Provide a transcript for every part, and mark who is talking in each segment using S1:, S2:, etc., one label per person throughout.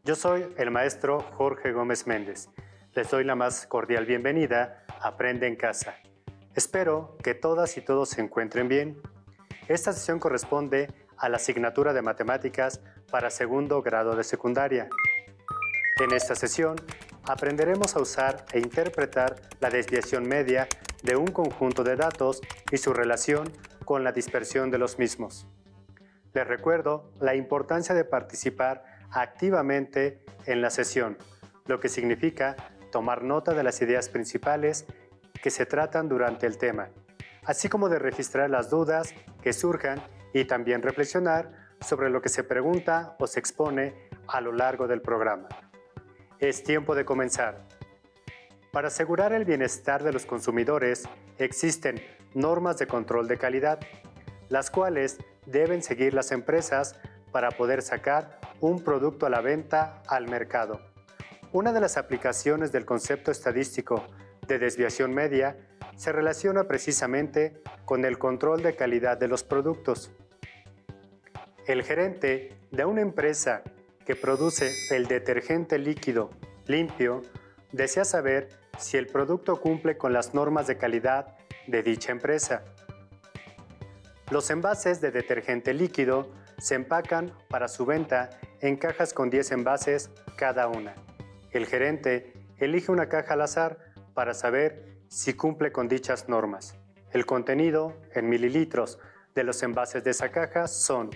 S1: Yo soy el maestro Jorge Gómez Méndez. Les doy la más cordial bienvenida a Aprende en Casa. Espero que todas y todos se encuentren bien. Esta sesión corresponde a la asignatura de Matemáticas para segundo grado de secundaria. En esta sesión aprenderemos a usar e interpretar la desviación media de un conjunto de datos y su relación con la dispersión de los mismos. Les recuerdo la importancia de participar activamente en la sesión, lo que significa tomar nota de las ideas principales que se tratan durante el tema, así como de registrar las dudas que surjan y también reflexionar sobre lo que se pregunta o se expone a lo largo del programa. Es tiempo de comenzar. Para asegurar el bienestar de los consumidores, existen normas de control de calidad, las cuales deben seguir las empresas para poder sacar un producto a la venta al mercado. Una de las aplicaciones del concepto estadístico de desviación media se relaciona precisamente con el control de calidad de los productos. El gerente de una empresa que produce el detergente líquido limpio desea saber si el producto cumple con las normas de calidad de dicha empresa. Los envases de detergente líquido se empacan para su venta en cajas con 10 envases cada una. El gerente elige una caja al azar para saber si cumple con dichas normas. El contenido en mililitros de los envases de esa caja son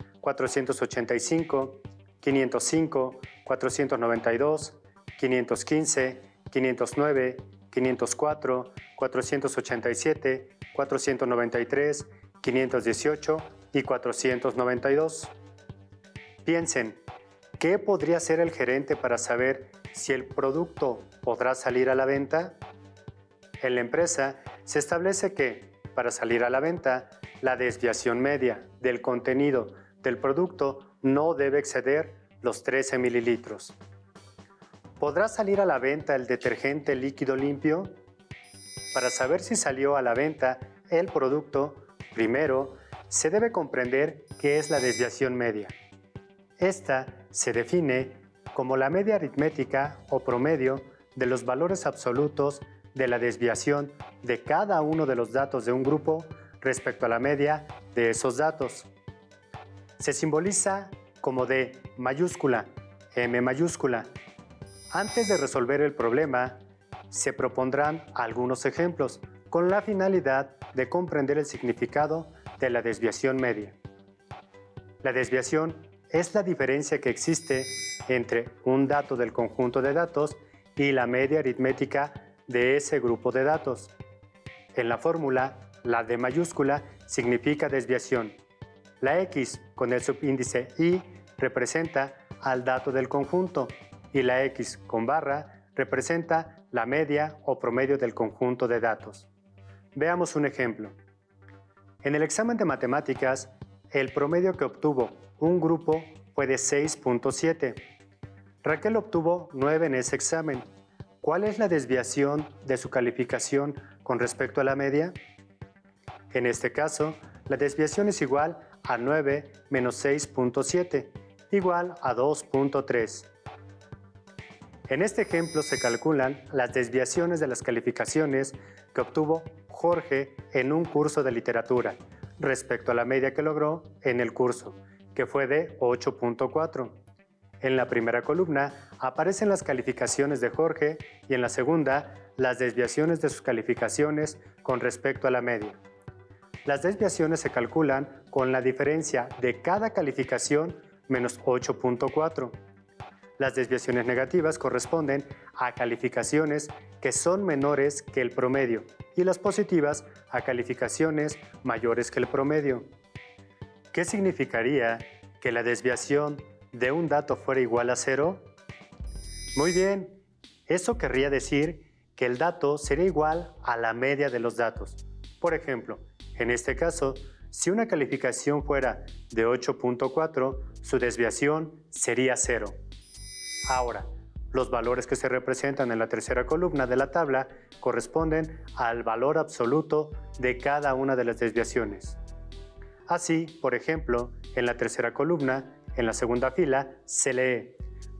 S1: 485, 505, 492, 515, 509, 504, 487, 493, 518 y 492. Piensen, ¿qué podría hacer el gerente para saber si el producto podrá salir a la venta? En la empresa se establece que, para salir a la venta, la desviación media del contenido del producto no debe exceder los 13 mililitros. ¿Podrá salir a la venta el detergente líquido limpio? Para saber si salió a la venta el producto, primero se debe comprender qué es la desviación media. Esta se define como la media aritmética o promedio de los valores absolutos de la desviación de cada uno de los datos de un grupo respecto a la media de esos datos. Se simboliza como D mayúscula, M mayúscula. Antes de resolver el problema, se propondrán algunos ejemplos con la finalidad de comprender el significado de la desviación media. La desviación es la diferencia que existe entre un dato del conjunto de datos y la media aritmética de ese grupo de datos. En la fórmula, la D mayúscula significa desviación. La X con el subíndice Y representa al dato del conjunto y la X con barra representa la media o promedio del conjunto de datos. Veamos un ejemplo. En el examen de matemáticas, el promedio que obtuvo un grupo fue de 6.7. Raquel obtuvo 9 en ese examen. ¿Cuál es la desviación de su calificación con respecto a la media? En este caso, la desviación es igual a 9 menos 6.7, igual a 2.3. En este ejemplo se calculan las desviaciones de las calificaciones que obtuvo Jorge en un curso de literatura respecto a la media que logró en el curso, que fue de 8.4. En la primera columna aparecen las calificaciones de Jorge y en la segunda las desviaciones de sus calificaciones con respecto a la media. Las desviaciones se calculan con la diferencia de cada calificación menos 8.4. Las desviaciones negativas corresponden a calificaciones que son menores que el promedio y las positivas a calificaciones mayores que el promedio. ¿Qué significaría que la desviación de un dato fuera igual a 0? Muy bien, eso querría decir que el dato sería igual a la media de los datos. Por ejemplo, en este caso, si una calificación fuera de 8.4, su desviación sería 0. Ahora, los valores que se representan en la tercera columna de la tabla corresponden al valor absoluto de cada una de las desviaciones. Así, por ejemplo, en la tercera columna, en la segunda fila, se lee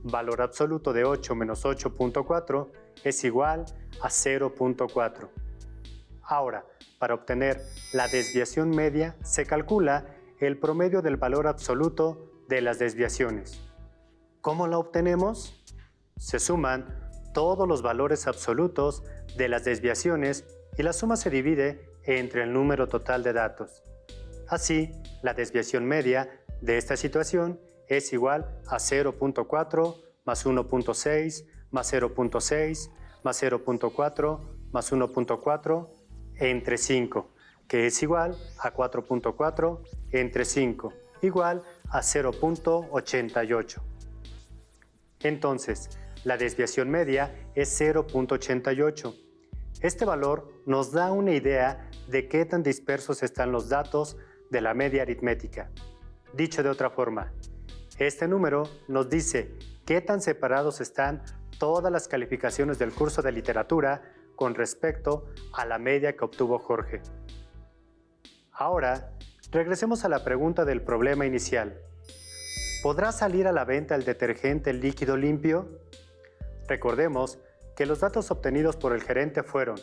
S1: valor absoluto de 8 menos 8.4 es igual a 0.4. Ahora, para obtener la desviación media, se calcula el promedio del valor absoluto de las desviaciones. ¿Cómo la obtenemos? Se suman todos los valores absolutos de las desviaciones y la suma se divide entre el número total de datos. Así, la desviación media de esta situación es igual a 0.4 más 1.6 más 0.6 más 0.4 más 1.4 entre 5, que es igual a 4.4 entre 5, igual a 0.88. Entonces, la desviación media es 0.88. Este valor nos da una idea de qué tan dispersos están los datos de la media aritmética. Dicho de otra forma, este número nos dice qué tan separados están todas las calificaciones del curso de literatura con respecto a la media que obtuvo Jorge. Ahora, regresemos a la pregunta del problema inicial. ¿Podrá salir a la venta el detergente líquido limpio? Recordemos que los datos obtenidos por el gerente fueron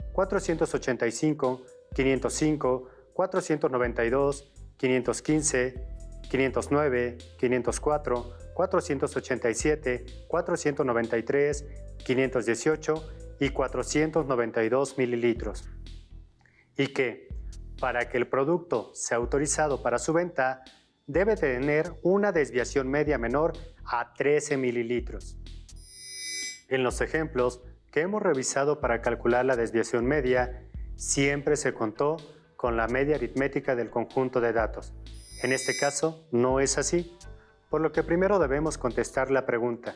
S1: 485, 505, 492, 515, 509, 504, 487, 493, 518 y 492 mililitros. Y que, para que el producto sea autorizado para su venta, debe tener una desviación media menor a 13 mililitros. En los ejemplos que hemos revisado para calcular la desviación media, siempre se contó con la media aritmética del conjunto de datos. En este caso, no es así, por lo que primero debemos contestar la pregunta: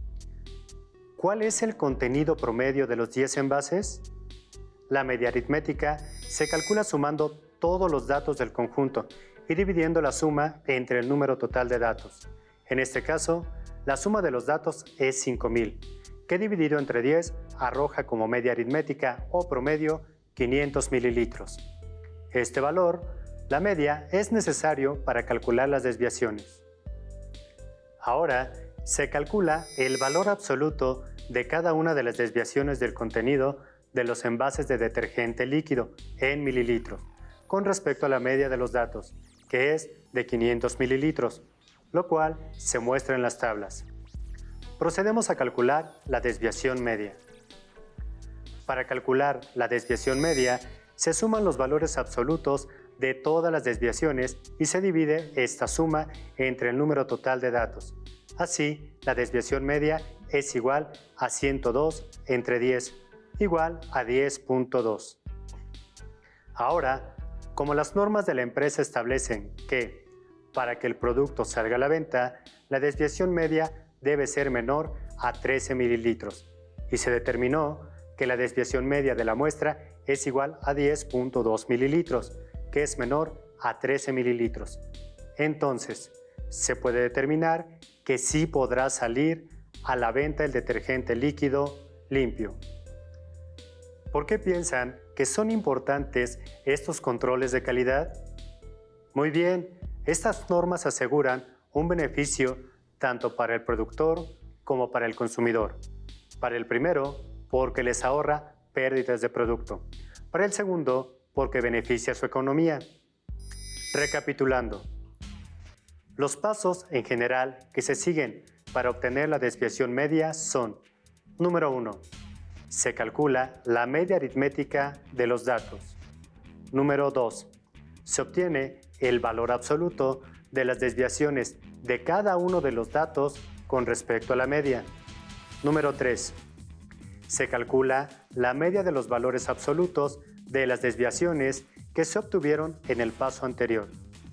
S1: ¿cuál es el contenido promedio de los 10 envases? La media aritmética se calcula sumando todos los datos del conjunto y dividiendo la suma entre el número total de datos. En este caso, la suma de los datos es 5000, que dividido entre 10 arroja como media aritmética o promedio 500 mililitros. Este valor, la media, es necesario para calcular las desviaciones. Ahora, se calcula el valor absoluto de cada una de las desviaciones del contenido de los envases de detergente líquido en mililitros, con respecto a la media de los datos, que es de 500 mililitros, lo cual se muestra en las tablas. Procedemos a calcular la desviación media. Para calcular la desviación media, se suman los valores absolutos de todas las desviaciones y se divide esta suma entre el número total de datos. Así, la desviación media es igual a 102 entre 10, igual a 10.2. Ahora, como las normas de la empresa establecen que, para que el producto salga a la venta, la desviación media debe ser menor a 13 mililitros, y se determinó que la desviación media de la muestra es igual a 10.2 mililitros, que es menor a 13 mililitros. Entonces, se puede determinar que sí podrá salir a la venta el detergente líquido limpio. ¿Por qué piensan que son importantes estos controles de calidad? Muy bien, estas normas aseguran un beneficio tanto para el productor como para el consumidor. Para el primero, porque les ahorra pérdidas de producto. Para el segundo, porque beneficia su economía. Recapitulando, los pasos en general que se siguen para obtener la desviación media son: número 1. Se calcula la media aritmética de los datos. Número 2. Se obtiene el valor absoluto de las desviaciones de cada uno de los datos con respecto a la media. Número 3. Se calcula la media de los valores absolutos de las desviaciones que se obtuvieron en el paso anterior.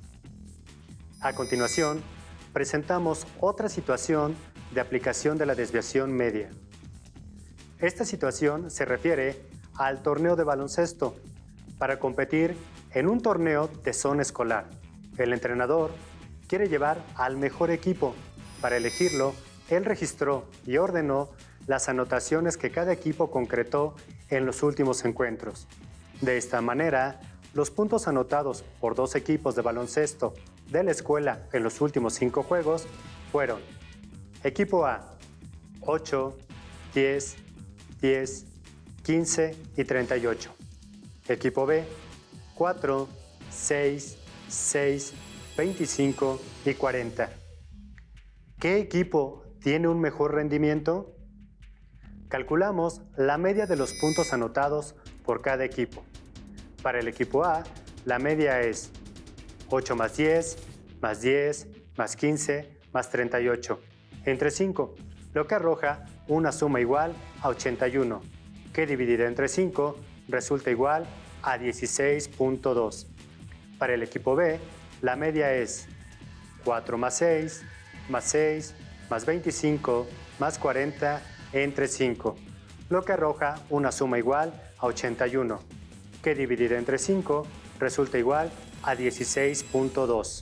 S1: A continuación, presentamos otra situación de aplicación de la desviación media. Esta situación se refiere al torneo de baloncesto. Para competir en un torneo de zona escolar, el entrenador quiere llevar al mejor equipo. Para elegirlo, él registró y ordenó las anotaciones que cada equipo concretó en los últimos encuentros. De esta manera, los puntos anotados por 2 equipos de baloncesto de la escuela en los últimos 5 juegos fueron Equipo A, 8, 10, 10, 15 y 38. Equipo B, 4, 6, 6, 25 y 40. ¿Qué equipo tiene un mejor rendimiento? Calculamos la media de los puntos anotados por cada equipo. Para el equipo A, la media es 8 más 10, más 10, más 15, más 38, entre 5, lo que arroja una suma igual a 81, que dividida entre 5 resulta igual a 16.2. Para el equipo B, la media es 4 más 6, más 6, más 25, más 40, entre 5, lo que arroja una suma igual a 81, que dividida entre 5 resulta igual a 16.2.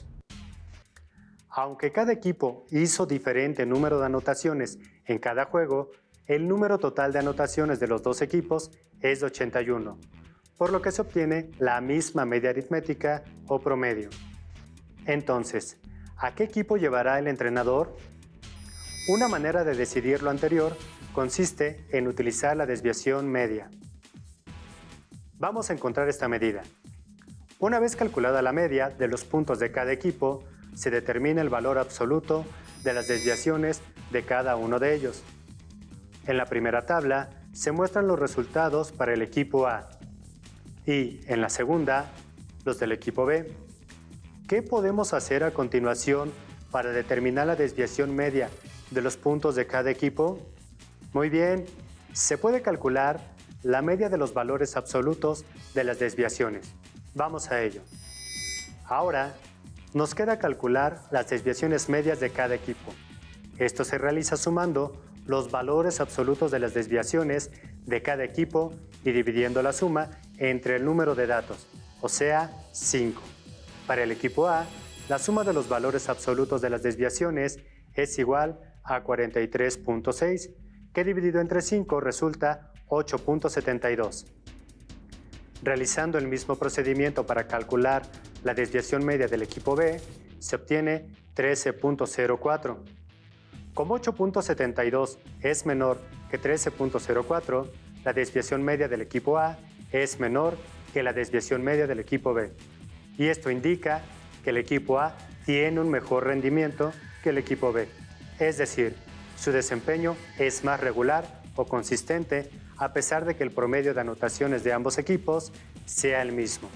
S1: Aunque cada equipo hizo diferente número de anotaciones en cada juego, el número total de anotaciones de los dos equipos es de 81, por lo que se obtiene la misma media aritmética o promedio. Entonces, ¿a qué equipo llevará el entrenador? Una manera de decidir lo anterior consiste en utilizar la desviación media. Vamos a encontrar esta medida. Una vez calculada la media de los puntos de cada equipo, se determina el valor absoluto de las desviaciones de cada uno de ellos. En la primera tabla se muestran los resultados para el equipo A y, en la segunda, los del equipo B. ¿Qué podemos hacer a continuación para determinar la desviación media de los puntos de cada equipo? Muy bien, se puede calcular la media de los valores absolutos de las desviaciones. Vamos a ello. Ahora, nos queda calcular las desviaciones medias de cada equipo. Esto se realiza sumando los valores absolutos de las desviaciones de cada equipo y dividiendo la suma entre el número de datos, o sea, 5. Para el equipo A, la suma de los valores absolutos de las desviaciones es igual a 43.6, que dividido entre 5 resulta 8.72. Realizando el mismo procedimiento para calcular la desviación media del equipo B, se obtiene 13.04. Como 8.72 es menor que 13.04, la desviación media del equipo A es menor que la desviación media del equipo B. Y esto indica que el equipo A tiene un mejor rendimiento que el equipo B. Es decir, su desempeño es más regular o consistente a pesar de que el promedio de anotaciones de ambos equipos sea el mismo.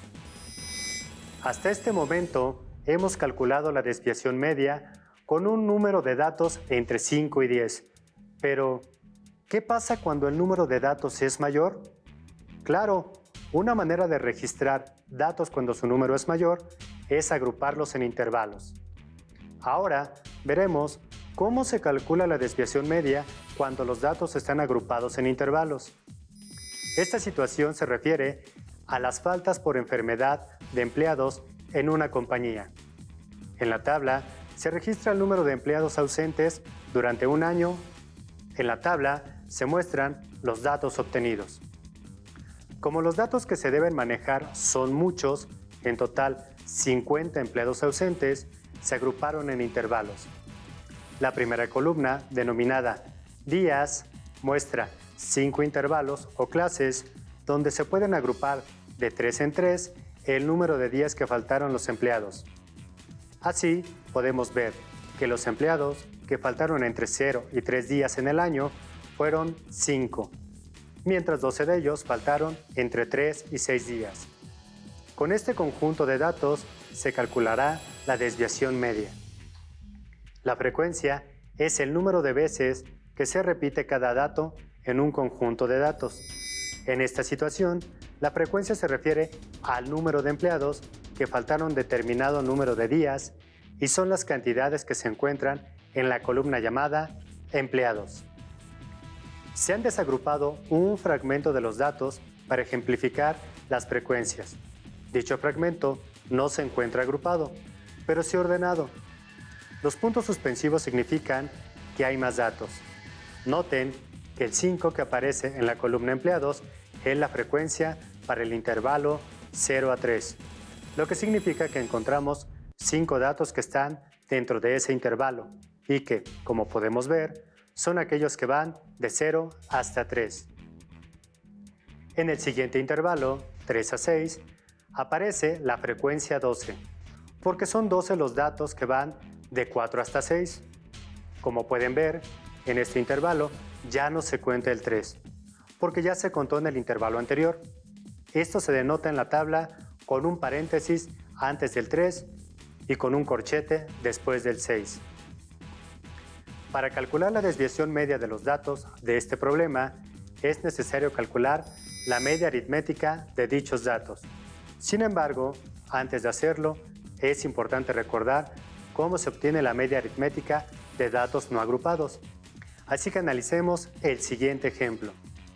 S1: Hasta este momento hemos calculado la desviación media con un número de datos entre 5 y 10. Pero, ¿qué pasa cuando el número de datos es mayor? Claro, una manera de registrar datos cuando su número es mayor es agruparlos en intervalos. Ahora veremos cómo se calcula la desviación media cuando los datos están agrupados en intervalos. Esta situación se refiere a las faltas por enfermedad de empleados en una compañía. En la tabla se registra el número de empleados ausentes durante un año. En la tabla se muestran los datos obtenidos. Como los datos que se deben manejar son muchos, en total 50 empleados ausentes, se agruparon en intervalos. La primera columna, denominada días, muestra 5 intervalos o clases donde se pueden agrupar de 3 en 3 el número de días que faltaron los empleados. Así, podemos ver que los empleados que faltaron entre 0 y 3 días en el año fueron 5, mientras 12 de ellos faltaron entre 3 y 6 días. Con este conjunto de datos se calculará la desviación media. La frecuencia es el número de veces que se repite cada dato en un conjunto de datos. En esta situación, la frecuencia se refiere al número de empleados que faltaron determinado número de días y son las cantidades que se encuentran en la columna llamada empleados. Se han desagrupado un fragmento de los datos para ejemplificar las frecuencias. Dicho fragmento no se encuentra agrupado, pero sí ordenado. Los puntos suspensivos significan que hay más datos. Noten que el 5 que aparece en la columna empleados es la frecuencia para el intervalo 0 a 3, lo que significa que encontramos 5 datos que están dentro de ese intervalo. y que, como podemos ver, son aquellos que van de 0 hasta 3. En el siguiente intervalo, 3 a 6, aparece la frecuencia 12, porque son 12 los datos que van de 4 hasta 6. Como pueden ver, en este intervalo ya no se cuenta el 3, porque ya se contó en el intervalo anterior. Esto se denota en la tabla con un paréntesis antes del 3 y con un corchete después del 6. Para calcular la desviación media de los datos de este problema, es necesario calcular la media aritmética de dichos datos. Sin embargo, antes de hacerlo, es importante recordar cómo se obtiene la media aritmética de datos no agrupados. Así que analicemos el siguiente ejemplo.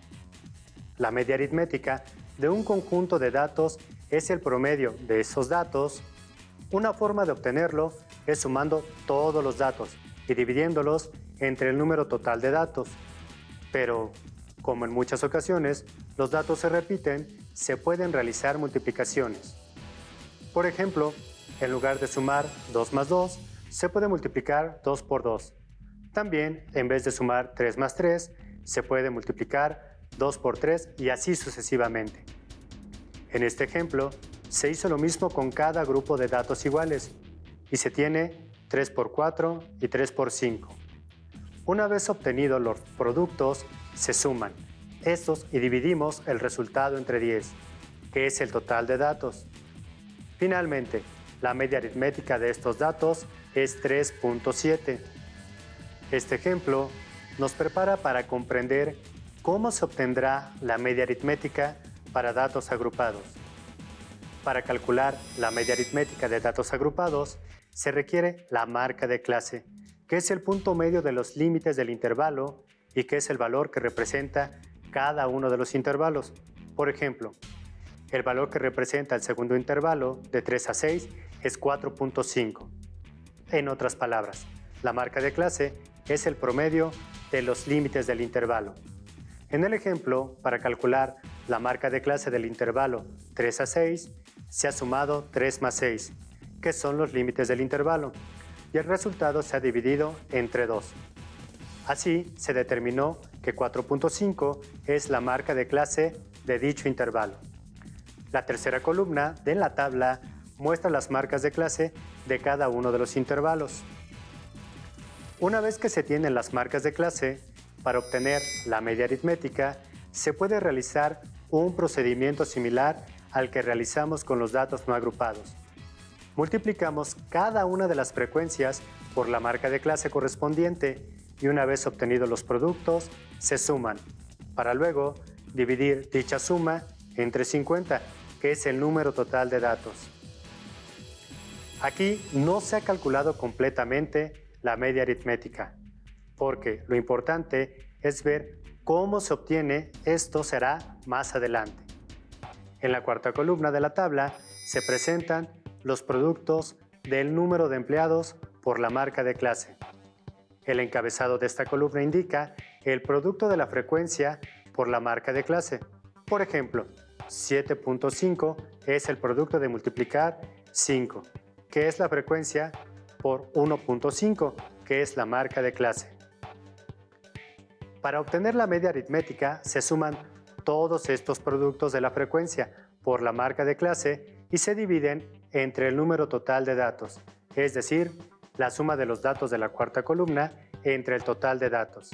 S1: La media aritmética de un conjunto de datos es el promedio de esos datos. Una forma de obtenerlo es sumando todos los datos y dividiéndolos entre el número total de datos. Pero, como en muchas ocasiones los datos se repiten, se pueden realizar multiplicaciones. Por ejemplo, en lugar de sumar 2 más 2, se puede multiplicar 2 por 2. También, en vez de sumar 3 más 3, se puede multiplicar 2 por 3 y así sucesivamente. En este ejemplo, se hizo lo mismo con cada grupo de datos iguales y se tiene 3 por 4 y 3 por 5. Una vez obtenidos los productos, se suman estos y dividimos el resultado entre 10, que es el total de datos. Finalmente, la media aritmética de estos datos es 3.7. Este ejemplo nos prepara para comprender cómo se obtendrá la media aritmética para datos agrupados. Para calcular la media aritmética de datos agrupados, se requiere la marca de clase, que es el punto medio de los límites del intervalo y que es el valor que representa cada uno de los intervalos. Por ejemplo, el valor que representa el segundo intervalo de 3 a 6 es 4.5. En otras palabras, la marca de clase es el promedio de los límites del intervalo. En el ejemplo, para calcular la marca de clase del intervalo 3 a 6, se ha sumado 3 más 6, que son los límites del intervalo, y el resultado se ha dividido entre 2. Así, se determinó que 4.5 es la marca de clase de dicho intervalo. La tercera columna de la tabla muestra las marcas de clase de cada uno de los intervalos. Una vez que se tienen las marcas de clase, para obtener la media aritmética, se puede realizar un procedimiento similar al que realizamos con los datos no agrupados. Multiplicamos cada una de las frecuencias por la marca de clase correspondiente y una vez obtenidos los productos, se suman, para luego dividir dicha suma entre 50, que es el número total de datos. Aquí no se ha calculado completamente la media aritmética, porque lo importante es ver cómo se obtiene. Esto será más adelante. En la cuarta columna de la tabla se presentan los productos del número de empleados por la marca de clase. El encabezado de esta columna indica el producto de la frecuencia por la marca de clase. Por ejemplo, 7.5 es el producto de multiplicar 5, que es la frecuencia, por 1.5, que es la marca de clase. Para obtener la media aritmética se suman todos estos productos de la frecuencia por la marca de clase y se dividen entre el número total de datos, es decir, la suma de los datos de la cuarta columna entre el total de datos.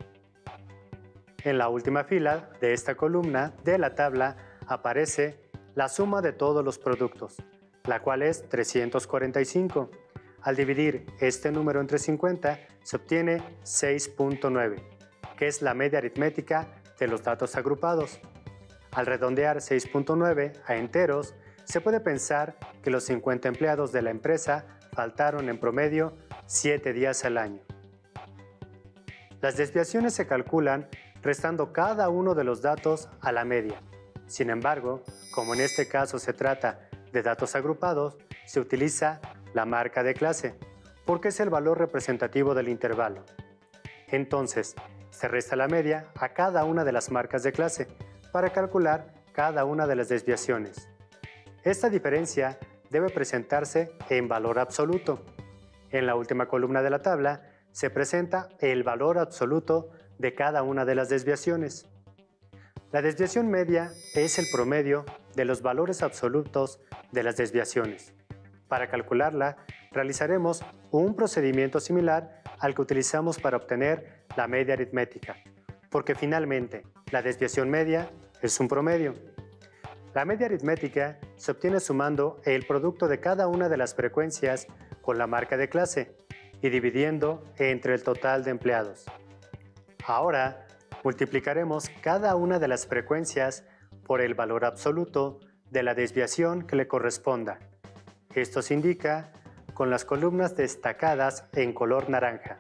S1: En la última fila de esta columna de la tabla aparece la suma de todos los productos, la cual es 345. Al dividir este número entre 50 se obtiene 6.9, que es la media aritmética de los datos agrupados. Al redondear 6.9 a enteros, se puede pensar que los 50 empleados de la empresa faltaron en promedio 7 días al año. Las desviaciones se calculan restando cada uno de los datos a la media. Sin embargo, como en este caso se trata de datos agrupados, se utiliza la marca de clase, porque es el valor representativo del intervalo. Entonces, se resta la media a cada una de las marcas de clase para calcular cada una de las desviaciones. Esta diferencia debe presentarse en valor absoluto. En la última columna de la tabla se presenta el valor absoluto de cada una de las desviaciones. La desviación media es el promedio de los valores absolutos de las desviaciones. Para calcularla, realizaremos un procedimiento similar al que utilizamos para obtener la media aritmética, porque finalmente la desviación media es un promedio. La media aritmética se obtiene sumando el producto de cada una de las frecuencias con la marca de clase y dividiendo entre el total de empleados. Ahora, multiplicaremos cada una de las frecuencias por el valor absoluto de la desviación que le corresponda. Esto se indica con las columnas destacadas en color naranja.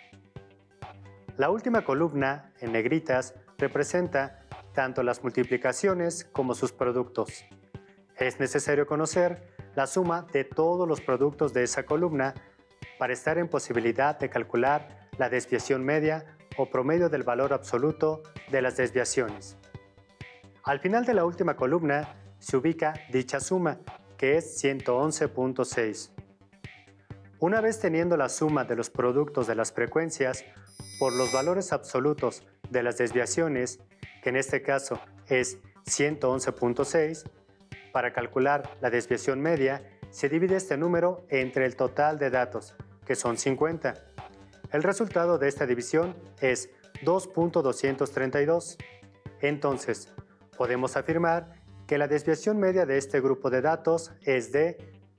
S1: La última columna, en negritas, representa tanto las multiplicaciones como sus productos. Es necesario conocer la suma de todos los productos de esa columna para estar en posibilidad de calcular la desviación media o promedio del valor absoluto de las desviaciones. Al final de la última columna se ubica dicha suma, que es 111.6. Una vez teniendo la suma de los productos de las frecuencias por los valores absolutos de las desviaciones, que en este caso es 111.6, para calcular la desviación media se divide este número entre el total de datos, que son 50. El resultado de esta división es 2.232. Entonces, podemos afirmar que la desviación media de este grupo de datos es de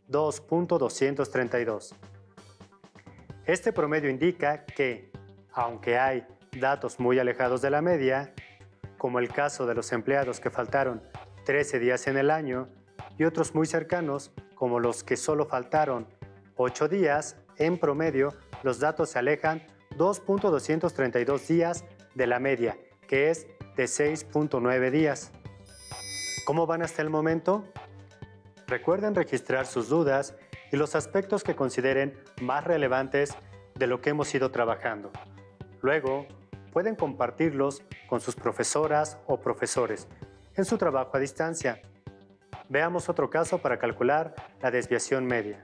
S1: 2.232. Este promedio indica que, aunque hay datos muy alejados de la media, como el caso de los empleados que faltaron 13 días en el año y otros muy cercanos, como los que solo faltaron 8 días, en promedio los datos se alejan 2.232 días de la media, que es de 6.9 días. ¿Cómo van hasta el momento? Recuerden registrar sus dudas y los aspectos que consideren más relevantes de lo que hemos ido trabajando. Luego, pueden compartirlos con sus profesoras o profesores en su trabajo a distancia. Veamos otro caso para calcular la desviación media.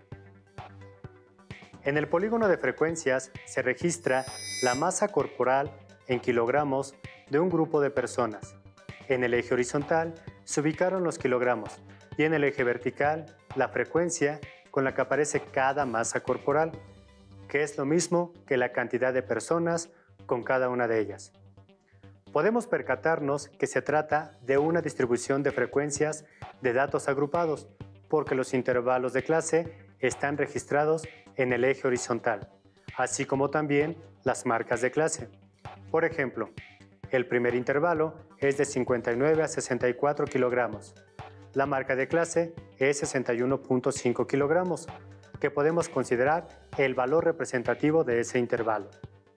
S1: En el polígono de frecuencias se registra la masa corporal en kilogramos de un grupo de personas. En el eje horizontal se ubicaron los kilogramos y en el eje vertical la frecuencia con la que aparece cada masa corporal, que es lo mismo que la cantidad de personas con cada una de ellas. Podemos percatarnos que se trata de una distribución de frecuencias de datos agrupados, porque los intervalos de clase están registrados en el eje horizontal, así como también las marcas de clase. Por ejemplo, el primer intervalo es de 59 a 64 kilogramos. La marca de clase es 61.5 kilogramos, que podemos considerar el valor representativo de ese intervalo.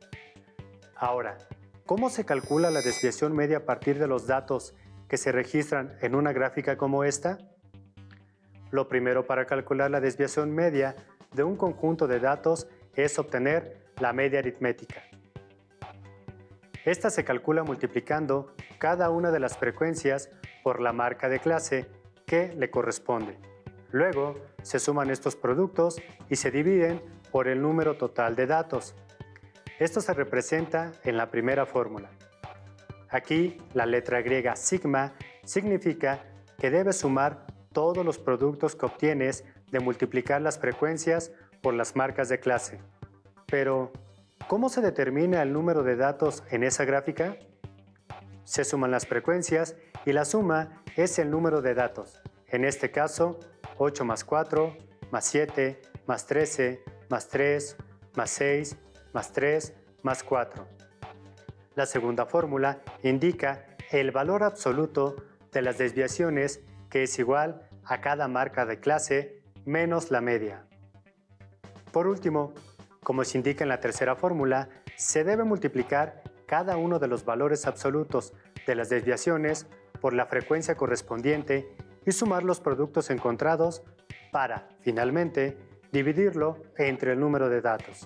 S1: Ahora, ¿cómo se calcula la desviación media a partir de los datos que se registran en una gráfica como esta? Lo primero para calcular la desviación media de un conjunto de datos es obtener la media aritmética. Esta se calcula multiplicando cada una de las frecuencias por la marca de clase que le corresponde. Luego, se suman estos productos y se dividen por el número total de datos. Esto se representa en la primera fórmula. Aquí, la letra griega sigma significa que debes sumar todos los productos que obtienes de multiplicar las frecuencias por las marcas de clase. Pero, ¿cómo se determina el número de datos en esa gráfica? Se suman las frecuencias y la suma es el número de datos. En este caso, 8 más 4, más 7, más 13, más 3, más 6, más 3, más 4. La segunda fórmula indica el valor absoluto de las desviaciones, que es igual a cada marca de clase menos la media. Por último, como se indica en la tercera fórmula, se debe multiplicar cada uno de los valores absolutos de las desviaciones por la frecuencia correspondiente y sumar los productos encontrados para, finalmente, dividirlo entre el número de datos.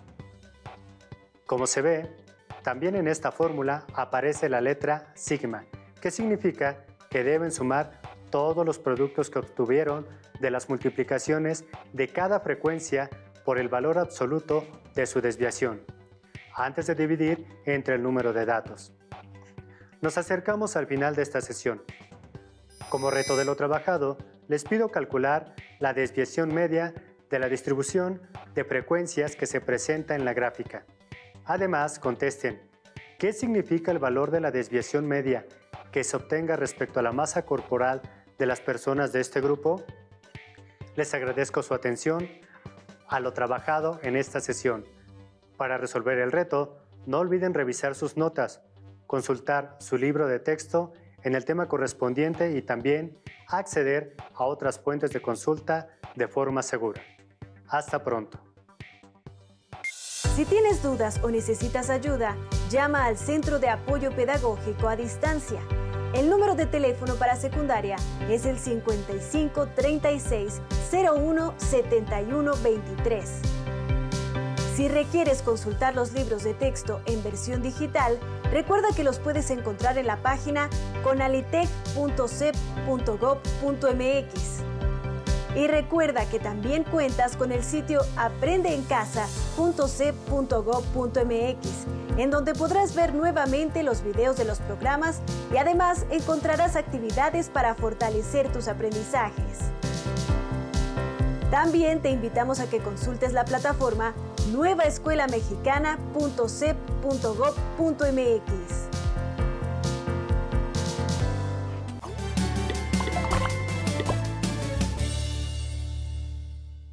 S1: Como se ve, también en esta fórmula aparece la letra sigma, que significa que deben sumar todos los productos que obtuvieron de las multiplicaciones de cada frecuencia por el valor absoluto de su desviación. antes de dividir entre el número de datos. Nos acercamos al final de esta sesión. Como reto de lo trabajado, les pido calcular la desviación media de la distribución de frecuencias que se presenta en la gráfica. Además, contesten, ¿qué significa el valor de la desviación media que se obtenga respecto a la masa corporal de las personas de este grupo? Les agradezco su atención a lo trabajado en esta sesión. Para resolver el reto, no olviden revisar sus notas, consultar su libro de texto en el tema correspondiente y también acceder a otras fuentes de consulta de forma segura. Hasta pronto.
S2: Si tienes dudas o necesitas ayuda, llama al Centro de Apoyo Pedagógico a Distancia. El número de teléfono para secundaria es el 55 36 01 71 23. Si requieres consultar los libros de texto en versión digital, recuerda que los puedes encontrar en la página conalitec.cep.gov.mx. Y recuerda que también cuentas con el sitio aprendeencasa.cep.gov.mx, en donde podrás ver nuevamente los videos de los programas y además encontrarás actividades para fortalecer tus aprendizajes. También te invitamos a que consultes la plataforma nuevaescuelamexicana.cep.gov.mx.